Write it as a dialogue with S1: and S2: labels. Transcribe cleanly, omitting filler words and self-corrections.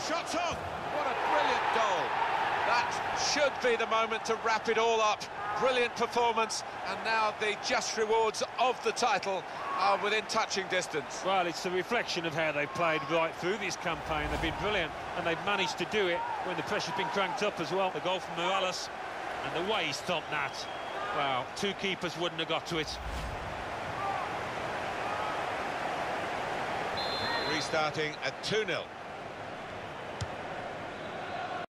S1: shot's on.
S2: What a brilliant goal. That should be the moment to wrap it all up. Brilliant performance, and now the just rewards of the title are within touching distance.
S3: Well, it's a reflection of how they've played right through this campaign. They've been brilliant, and they've managed to do it when the pressure's been cranked up as well. The goal from Mirallas, and the way he stopped that. Wow, two keepers wouldn't have got to it.
S1: Restarting at 2-0.